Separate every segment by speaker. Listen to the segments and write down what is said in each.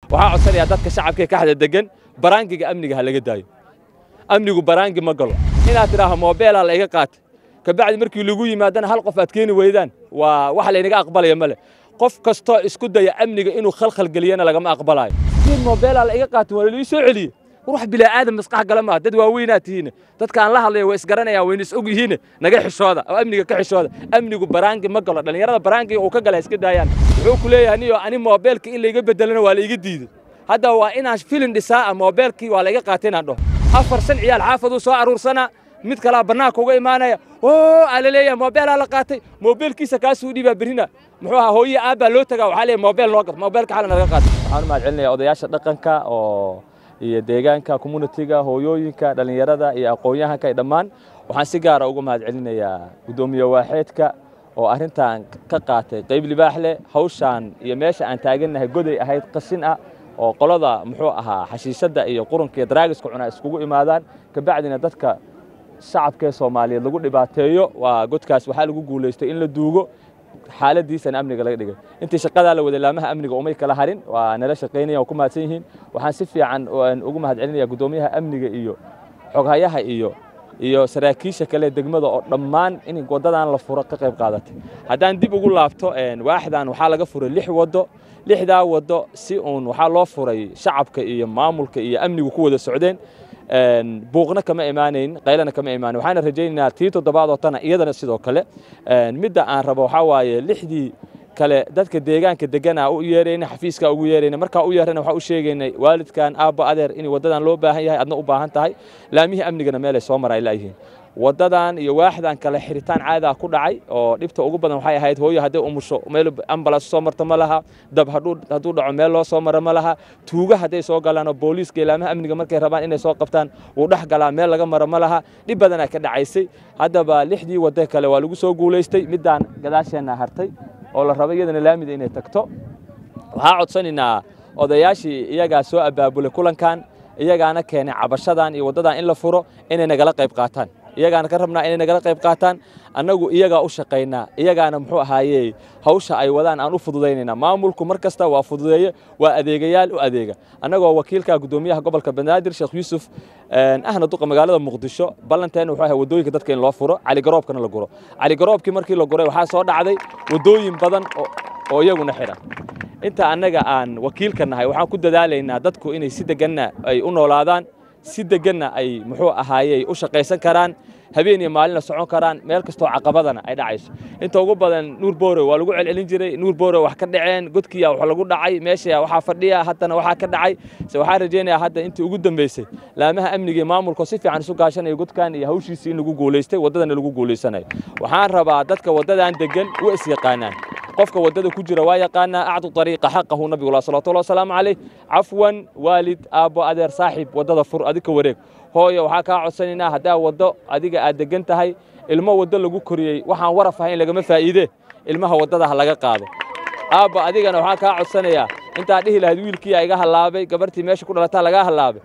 Speaker 1: waxaa codsanaya dadka shacabka ka xada degan baraangiga amniga ha laga daayo amnigu baraangi ma galo inaad tiraaho moobeela la iga qaatay ka bacdi markii lagu yimaadana hal qof aad keeni weydaan waa wax la inaga aqbalaya male qof kasto isku daya amniga inuu khalkhal galiyana lagama aqbalayo in moobeela la iga qaatay wala la soo celiyo ruux bila aadam masqax galama dad waaweynaa tihiin dadka aan la hadlayo way isgaranayaan way is og yihiin naga xishooda oo amniga ka xishooda amnigu baraangi ma galo dhalinyarada baraangiga uu ka galay iska daayaan wuxuu ku leeyahay niyo ani moobeelka in la iga bedelana waa la iga diiday hadda waa inaan filin dhisaa moobeelkii waa la iga qaatay inaan dhaho afar san ciyaal xaafadu soo aruursana mid kala banaanka uga imaanaya oo ala leeyahay moobeela la qaatay moobeelkiisa kaas uu dhiba birina muxuu ahaa hooyo aaba loo tagaa waxa leeyahay moobeel noo qad moobeelka xalana laga qaatay waxaan ma celinayaa odayaasha dhaqanka oo iyo deegaanka community-ga hooyooyinka dhalinyarada iyo aqoonyahanka dhammaan waxaan si gaar ah uga mahad celinayaa gudoomiye waaxeedka oo arintan ka qaatay qayb libaax leh hawshan iyo meesha aan taaganahay goday ahayd qashin ah oo qolada muxuu ahaa xashiishada iyo qurunka iyo draagiska cuna iskugu imaadaan ka bacdina dadka shacabka Soomaaliyeed lagu dhibaateeyo waa godkaas waxa lagu guuleystay in la duugo xaaladiisan amniga laga dhigay intii shaqada la wada laamaha amniga oo may kala harin waa nala shaqeynaya oo ku maadsan yihiin waxaan si fiican ugu mahad celinayaa gudoomiyaha amniga iyo xoghayaha iyo saraakiisha kale degmada oo dhammaan in wadadan la furo ka qayb qaadatay haddaan dib ugu laabto waaxdan waxa laga furay 6 wado 6daa wado si waxa loo furay shacabka iyo maamulka iyo amnigu ku wada socdeen buuqna kama imaanayn qaylana kama imaanayn waxaan rajaynaynaa tii toddobaad oo tana iyadana sidoo kale midda aan rabo waxa waaye 6dii kale dadka deegaanka degana u yeerayna xafiiska ugu yeerayna marka u yeerayna waxa u sheegaynay waalidkan aabba adeer in wadadan loo baahan yahay adna u baahan tahay laamihi amnigana meel ay soo maray ilaahiin wadadan iyo waaxdan kale xiritaan caada ku dhacay oo dhibta ugu badan waxay ahayd hooyo haday umusho meel ambulance soo marto ma laha dab haduu dhaco meel loo soo maro ma laha tuuga haday soo galaan booliiska ilaamaha amniga markay rabaan inay soo qabtaan uu dhax galaa meel laga maro ma laha dhib badan ka dhacaysay hadaba 6dii wada kale waa lagu soo guuleystay midaan gadaasheena hartay oo la rabay iyadana laamida inay tagto waxa codsanina odayaashii iyaga soo abaabulay kulankan iyagaana keenay cabashadan iyo wadadan in la furo inay nagala qayb qaataan iyagaana ka rabnaa inay nagala qayb qaataan annagu iyaga u shaqeynaa iyagaana muxuu ahaayay hawsha ay wadaan aan u fududeynayna maamulku markasta waa fududeeye waa adeegayaal u adeega annagoo wakiilka gudoomiyaha gobolka Banaadir Sheekh Yuusuf ahna duqa magaalada Muqdisho ballanteena wuxuu ahaa wadooyinka dadka in loo furo cali garoobkana la guro cali garoobkii markii la guray waxa soo dhacday wadooyin badan oo iyaguna xiran inta annaga aan wakiilka nahay waxaan ku dadaalaynaa dadku inay si degan ay u noolaadaan si degan ay muxuu ahaayay u shaqeysan karaan habeen iyo maalin la socon karaan meel kasto caqabadana ay dhacayso inta ugu badan Nuur Boore waa lagu celcelin jiray Nuur Boore wax ka dhaceen godkiya wax lagu dhacay meesha waxa fadhiya hadana waxa ka dhacay waxa rajeenayaa hadda intii ugu dambeysay laamaha amniga maamulka si fiican isu gaashanay godkan iyo hawshiisii in lagu guuleystay wadadana lagu guuleysanayo waxaan rabaa dadka wadadan degan u is yaqaanaan qofka wadada ku jira waa yaqaana aacdu tariiqa xaqahu nabiga sallallahu alayhi wasallam afwan walid aabo adeer saaxib wadada fur adika wareeg hooyo waxa ka codsanina hadaa wado adiga aad degan tahay ilmo wada lagu koriyay waxaan waraf ahayn lagama faa'iide ilmaha wadada laga qaado aabo adigana waxa ka codsanaya inta dhihi lahayd wiilkii iga halaabay gabartii meesha ku dhalatay laga halaabay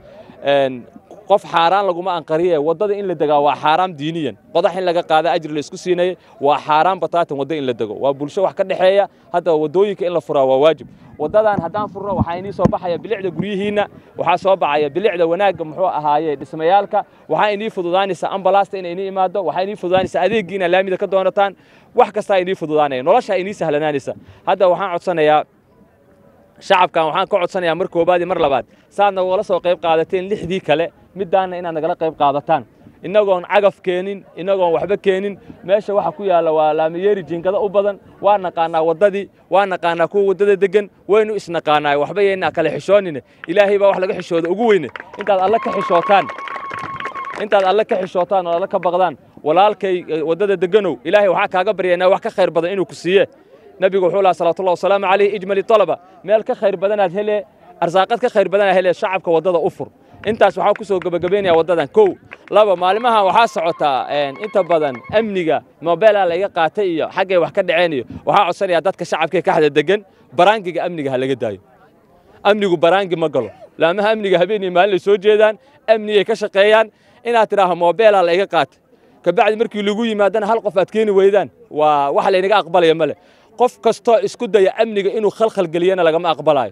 Speaker 1: qof xaaraan laguma anqariye wadada in la dagaa waa xaraam diiniyan qodax in laga qaado ajir la isku siinay waa xaraam bataatan wada in la dago waa bulsho wax ka dhaxeeya hada wadooyinka in la furaa waa waajib wadadan hadaan furno waxa inii soo baxaya bilicda guriyihiina waxa soo baxaya bilicda wanaaga muxuu ahaayay dhismayaalka waxa inii fududaanaysa ambalaasta inay imaado waxa inii fududaanaysa adeegiina laamida ka doonataan wax kasta inii fududaanay nolosha inii sahlanaanaysa hada waxaan codsanayaa shacabkan waxaan ka codsanayaa mar koobaad iyo mar labaad saadna wala soo qayb qaadateen 6dii kale midaana inaad nagala qayb qaadataan inagoon cagaf keenin inagoon waxba keenin meesha waxa ku yaala waa laamiyeeri jiingada u badan waa naqaana wadadii waa naqaana ku wadada degan waynu isnaqaanaa waxba yeena kala xishoonina ilaahay baa wax laga xishoodo ugu weyn intaad alla ka xishootaan oo alla ka baqdaan walaalkay wadada deganow ilaahay waxa kaaga baryaynaa wax ka khayr badan inuu ku siiyo nabiga wuxuu la sallallahu wasallam alayhi ijmali talaba meel ka khayr badan aad hele arsaaqad ka khayr badan aad hele shacabka wadada u fur intaas waxa ku soo gabagabeynaya wadadan koow laba maalimaha waxa socota inta badan amniga moobeela la iga qaatay iyo xagay wax ka dhaceen iyo waxa codsanaya dadka shacabka ka xada degan baraangiga amniga ha laga daayo amnigu baraangi ma galo laamaha amniga habeen iyo maalin soo jeedaan amniga ka shaqeeyaan inaad tiraaho moobeela la iga qaatay ka bacdi markii lagu yimaadana hal qof aad keeni weydaan waa wax la inaga aqbalaya male qof kasto isku daya amniga inuu khalkhal galiyana lagama aqbalayo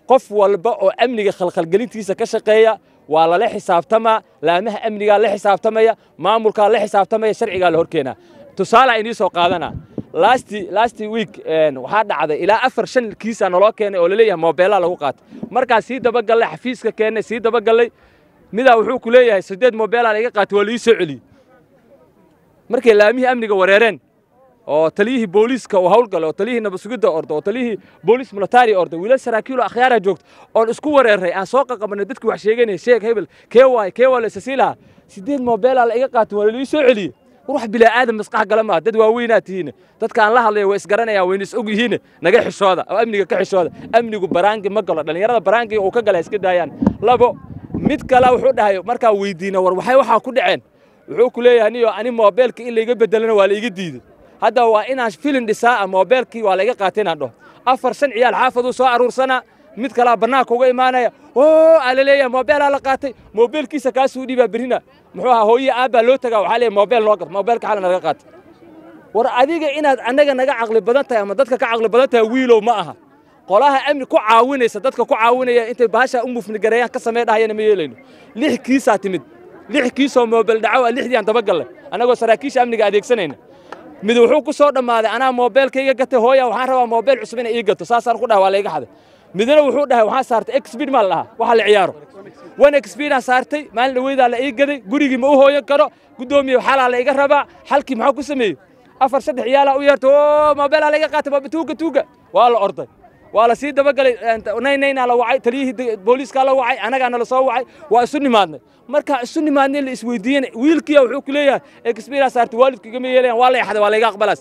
Speaker 1: qof walba oo amniga khalkhalgelintiisa ka shaqeeya waa la xisaabtamaa laamaha amniga la xisaabtamaya maamulka la xisaabtamaya sharciga la horkeena tusaale ay soo qaadana last week waxa dhacday ilaa 4-5 kiisa naloo keenay oo la leeyahay mobilada lagu qaatay marka si daba galay xafiiska keenay si daba galay mida wuxuu ku leeyahay 8 mobilada laga qaatay waa la soo celiyay markay laamihi amniga wareereen oo taliyihii booliska oo hawl galay oo taliyihii nabasugida ordo oo taliyihii boolis military ordo wiilal saraakiil oo akhyaar joogto oo isku wareeray aan soo qaqabnay dadkii wax sheeganay sheeg hebel keeway sasiila 8 mobilada laga qaatay waa la soo celiyay ruux bila aadam masqax galama dad waaweynaatiin dadka aan la hadlay way isgaranayaan way is og yihiin naga xishooda oo amniga ka xishooda amnigu baraangi ma galo dhalinyarada baraangi oo ka galay iska daayaan labo mid kale wuxuu dhahay marka weydiina war waxa ku dhaceen wuxuu ku leeyahay niyo ani mobilka in la iga bedelana waa la iga diiday hadda waa inaan filin dhisaa mobilkii waa la iga qaateen aan dhaho 4-5 ciyaal xaafadu soo aruursana mid kale banaanka uga imaanaya oo alaleeya mobilka la qaatay mobilkiisa ka soo dhiba birina muxuu ahaa hooyo aaba loo tagaa waxa leeyahay mobil loo qad mobilka xalna laga qaatay war adiga inaad anaga naga aqli badan tahay ama dadka ka aqli badan tahay wiilow ma aha qolaha amni ku caawinaysa dadka ku caawinaya intay bahasha u mufni gareeyaan ka sameeyaan ma yeelayno 6 kiisa timid 6 kiisa mobil dhacaw 6 aan daba galay anagoo saraakiisha amniga adeegsanayna mid wuxuu ku soo dhamaaday anaa mobilkayga gatay hooyo waxaan rabaa mobil cusub in ay gato saasaan ku dhahay waa la iga xaday midna wuxuu dhahay waxaan saartay xpeed ma laha waxa la ciyaaro wan xpeed aan saartay maalin dhaweyda la ii gaday gurigii ma u hooyan karo gudoomiye waxa la iga rabaa halkii maxaa ku sameeyay 4-3 ciyaal u yeerto mobil la iga qaatay tuuga waa la orday waa la sii daba galay naynayna la wacay taliyihii booliska la wacay anaga la soo wacay waa isu nimaadnay marka isu nimaadnay la isweydiiyeen wiilkii wuxuu ku leeyahay xpeed saartay waalidkiga ma yeelayaan waa la yaxday waa la iga aqbalaas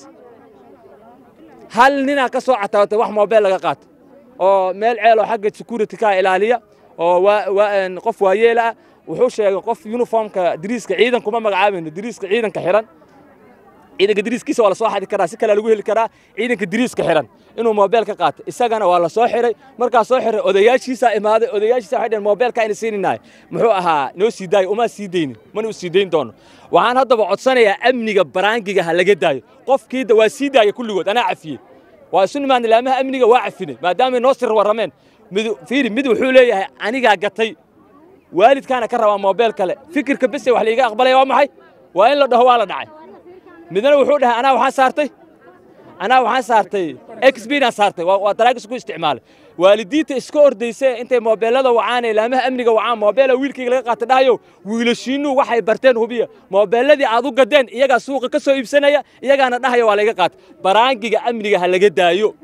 Speaker 1: hal nina ka soo cataawtay wax mobil laga qaatay oo meel ceel oo xagga security ka ilaaliya oo qof waayeela wuxuu sheegay qof uniformka diriiska ciidan kuma magacaabeen diriiska ciidanka xiran ciidanka diriiskiisa waa la soo xadi karaa si kale lagu heli karaa ciidanka diriiska xiran inuu mobil ka qaato isagana waa la soo xiray marka soo xiray odayaashiisa imaaday odayaashiisa waxay dheen mobilka in siininaay muxuu ahaa noo sii daay uma sii deeynin mana u sii deyn doono waxaan hadaba codsanayaa amniga baraangiga ha laga daayo qofkii waa sii daaya kulligood ana cafiyay waa sunnimaan laamaha amniga waa cafinay maadaama noo sir warameen mid wuxuu leeyahay aniga gatay waalidkaana ka rabaa mobil kale fikirka bas wax la iga aqbalay waa maxay waa in la dhaho waa la dhacay midna wuxuu dhahay anaa waxaan saartay xpeed aan saartay waa daraagis ku isticmaalay waalidiinta iska ordaysay intay mobilada wacaan laamaha amniga wacaan mobil wiilkayga laga qaatay dhahayo wiilashiinu waxay barteen hubiya mobiladii aad u gadeen iyaga suuqa ka soo iibsanaya iyagaana dhahayo waa laga qaatay baraangiga amniga ha laga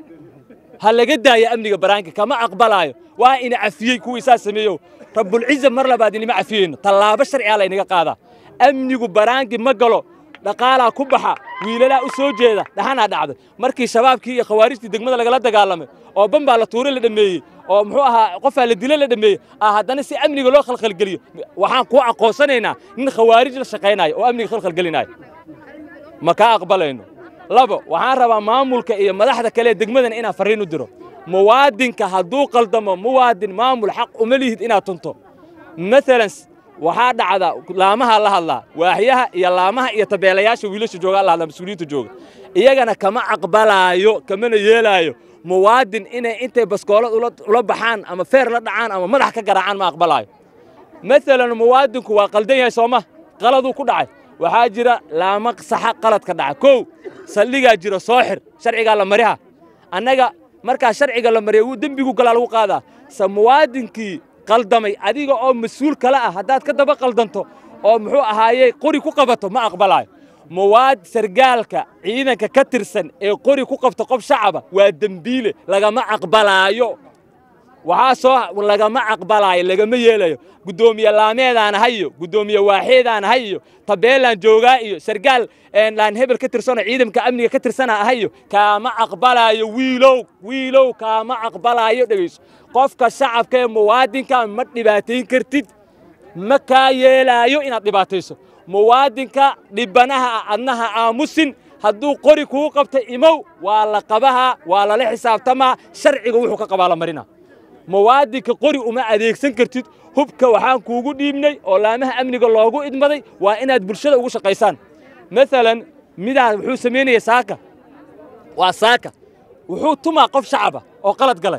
Speaker 1: daayo amniga baraangiga kama aqbalaayo waa in cafiyay kuwii saas sameeyo rabbul izza mar labaad inima cafiyeen talaabo sharci ah la inaga qaada amnigu baraangi ma galo dhaqaala ku baxa wiilala u soo jeeda dhaxana dhacday markii shabaabkii iyo khawaarijtii degmada lagala dagaalamay oo bamba la tuuray la dhameeyay oo muxuu ahaa qof la dilay la dhameeyay haddana si amniga loo khalkhal galiyo waxaan ku aqoonsanaynaa in khawaarij la shaqeynayo oo amniga khalkhal galinayo ma ka aqbalayno labo waxaan rabaa maamulka iyo madaxda kale degmadan inaan fariin u diro muwaadinka hadduu qaldamo muwaadin maamul xaq uma lihid inaad tunto مثلا waxaa dhacda laamaha la hadlaa waaxyaha iyo laamaha iyo tabeelayaasha wiilasha jooga la hadla mas'uuliyiinta jooga iyagana kama aqbalaayo kamana yeelaayo muwaadin inay intay baskoolad ula baxaan ama feer la dhacaan ama madax ka garaacaan ma aqbalaayo مثلا muwaadinku waa qaldan yahay Sooma qaladu ku dhacay waxaa jira laama sax qalad ka dhacay koow saldhiga jira soo xir sharciga la mariha annaga marka sharciga la mariyo uu dambigu kala lagu qaadaa muwaadinkii qaldamay adiga oo mas'uul kala ah hadaad ka daba qaldanto oo muxuu ahaayay qori ku qabato ma aqbalaayo muwaad sargaalka ciidanka ka tirsan ee qori ku qabto qof shacaba waa dambiile lagama aqbalaayo waxa soo lagama aqbalaayo lagama yeelayo gudoomiye laameedaan hayo gudoomiye waaxeedaan hayo tabeelan jooga iyo sargaal laan hebel ka tirsan ciidanka amniga ka tirsan hayo kama aqbalaayo wiilow kama aqbalaayo dhageyso qofka shacabka ee muwaadinka ma dhibaateyn kartid ma ka yeelayo inaad dhibaateyso muwaadinka dhibanaha adnaha aamusin hadduu qori ku qabtay imow waa la qabaha waa la xisaabtamaa sharciga wuxuu ka qabaala marina muwaadinka qori uma adeegsan kartid hubka waxaan kuugu dhiibnay oo laamaha amniga loogu idmaday waa inaad bulshada ugu shaqeysaan مثلا midaa wuxuu sameeyay saaka wuxuu tuma qof shacaba oo qalad galay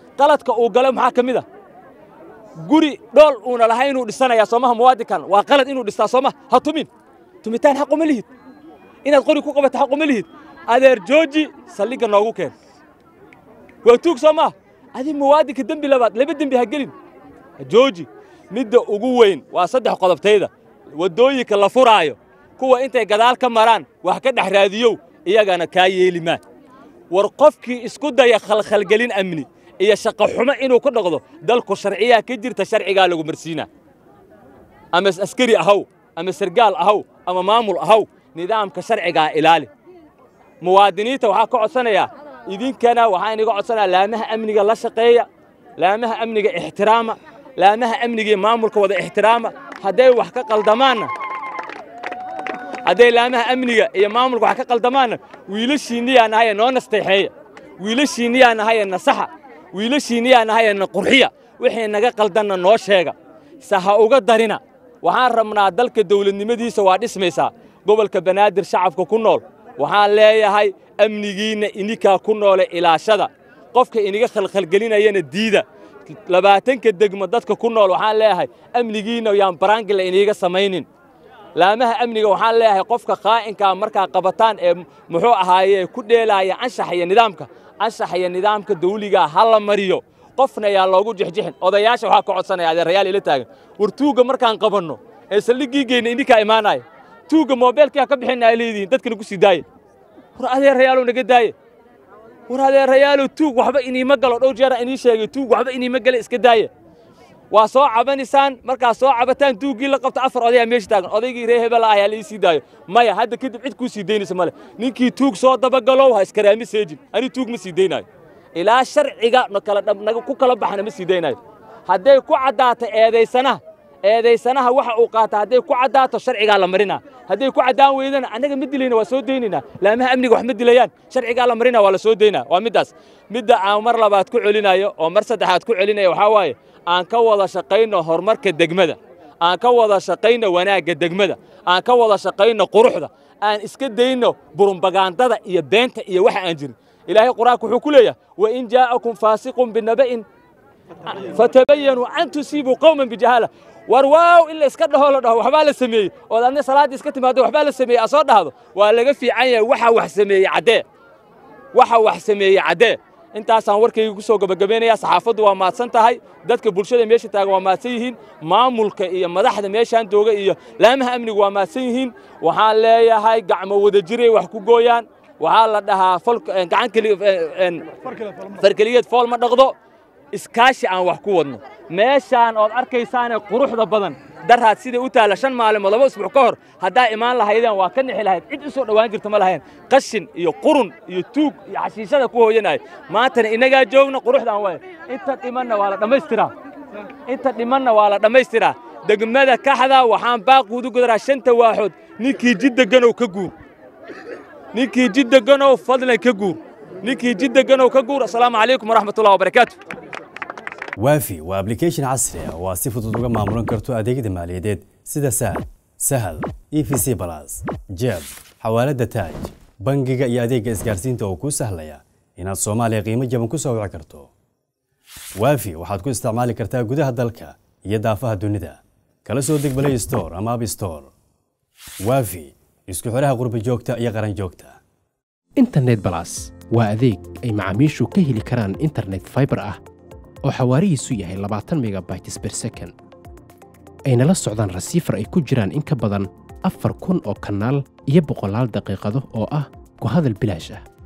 Speaker 1: qaladka uu galay maxaa ka mid ah guri dhool uuna lahayn inuu dhisanayaa soomaha muwaadinkan waa qalad inuu dhistaa soomaha ha tumitaan xaq uma lihid inaad qori ku qabato xaq uma lihid adeer jooji saldhigga noogu keen waa tuug soomaha adi muwaadinka dembi labaad laba dembi ha gelin jooji midda ugu weyn waa 3 qodobtayda wadooyinka la furaayo kuwa intay gadaal ka maraan wax ka dhex raadiyow iyagana kaa yeeli maa war qofkii isku daya khalkhalgelin amni iyo shaqo xumo inuu ku dhaqdo dalku sharciya ka jirta sharciga lagu marsiina ama askari ahaw ama sargaal ahaw ama maamul ahaw nidaamka sharciga ilaali muwaadiniinta waxa ka codsanaya idinkana waxa inaga codsanaya laamaha amniga la shaqeeya laamaha amniga ixtiraama laamaha amniga maamulka wada ixtiraama haday wax ka qaldamaana haday laamaha amniga iyo maamulka wax ka qaldamaana wiilashiiniyana hay noo nasteexeeya wiilashiiniyana hay nasaxa wiilashiiniyana hay qurxiya wixii naga qaldanna noo sheega saha uga darina waxaan rabnaa dalka dawladnimadiisa waa dhismaysaa gobolka banaadir shacabka ku nool waxaan leeyahay amnigiina ininka ku nool ilaashada qofka iniga khalkhalgelinayna diida 20 degmo dadka ku nool waxaan leeyahay amnigiina yaan baraangila iniga samaynin laamaha amniga waxaan leeyahay qofka qaa'inka marka qabataan ee muxuu ahaaye ku dheelaaya anshax iyo nidaamka dawliga hal mariyo qofna yaa loogu jixjixin odayaasha waxa ka codsanaya adeerayaal ila taagan wartuuga markaan qabanno ee saldhigigeena ininka imaanay tuuga mobilka ka bixinay leediin dadkana ku sidaayay war adeerayaal naga daayay war adeerayaal tuug waxba inima galo dhow jeer inii sheegay tuug waxba inima galo iska daayay waa soo cabanisaan marka soo cabataan tuugii la qabto 4 oday meesha taagan odaygii reer hebel ah ayaa la sii daayo maya hadda kadib cid ku sii deynaysa male ninkii tuug soo dabagalo ha iskaraami seejin ani tuug ma sii deynayo ilaa sharciga naga ku kala baxna ma sii deynayo haday ku cadaato eedeysanaha waxa uu qaata haday ku cadaato sharciga la marina haday ku cadaan weydana anaga mid dilayna waa soo deynina laamaha amniga wax ma dilayaan sharciga la marina waa la soo deynaa waa midaas midda aan mar labaad ku celinayo oo mar saddexaad ku celinayo waxa waaye aan ka wada shaqeyno horumarka degmada aan ka wada shaqeyno wanaagga degmada aan ka wada shaqeyno quruxda aan iska deyno burumbagandada iyo beenta iyo waxa aan jirin ilaahay quraanku wuxuu ku leeyahay wa in jaa'akum faasiqun binaba'in fatabayyanu an tusibu qawman bijahala warwaaw illa iska dhaho la dhaho waxba la sameeyay oo dadna salaad iska timaado waxba la sameeyay asoo dhahdo waa laga fiican yahay waxa wax sameeyay cadee intaasaan warkayga ku soo gabagabeynaya saxaafadu waa maadsan tahay dadka bulshada meesha taagan waa maadsan yihiin maamulka iyo madaxda meeshaan jooga iyo laamaha amniga waa maadsan yihiin waxaan leeyahay gacmo wada jiray wax ku gooyaan waxa la dhahaa gacan kaliya farkaliyeed fool ma dhaqdo iskaashi aan wax ku wadno meeshaan oo arkaysaan quruxda badan daraad sida u taala 5 maalmood 2 usbuuc ka hor hadaa imaan lahaydeen waa ka nixi lahayd cid soo dhawaan jirta ma lahayn qashin iyo qurun iyo tuug iyo xashiishada ku hooyanay maantana inaga joogna quruxdan way inta dhimanna waa la dhameystiraa degmada kaxda waxaan baaqoodu gudaraa 5 waaxood ninkii jidda ganow ka guur ninkii jidda ganow fadlan ka guur ninkii jidda ganow ka guur assalaamu calaykum waraxmatullaahi wabarakaatuh
Speaker 2: وافي وابليكيشن عصري وصفة uga maamulan karto adeegyada maaliyadeed sida sahal EFC Plus jeeb xawaalada taaj bangiga iyo adeegga isgaarsiinta oo ku sahlaya inaad Soomaaliya qiimo jaban ku soo wici karto waafi waxaad ku isticmaali kartaa gudaha dalka iyo daafaha dunida kala soo deg Play Store ama App Store waafi isku xiraha qurba joogta iyo qaran joogta
Speaker 3: Internet Plus waa adeeg ay macaamiishu ka heli karaan internet fiber ah oo xawaarihiisu yahay 20 megabytes per second ayna la socdaan receiver ay ku jiraan in ka badan 4,000 oo kanaal iyo 100 daqiiqado oo ah ku hadal bilaash ah